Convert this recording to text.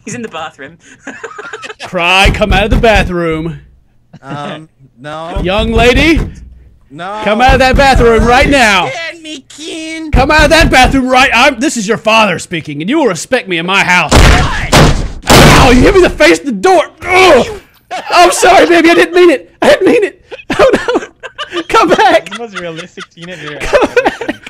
He's in the bathroom. Cry, come out of the bathroom. No. Young lady, No. come out of that bathroom right now. Understand me, Ken. Come out of that bathroom right. This is your father speaking, and you will respect me in my house. Ow! You hit me in the face with the door. Oh, I'm sorry, baby. I didn't mean it. I didn't mean it. Oh no! Come back. This is the most realistic teenager.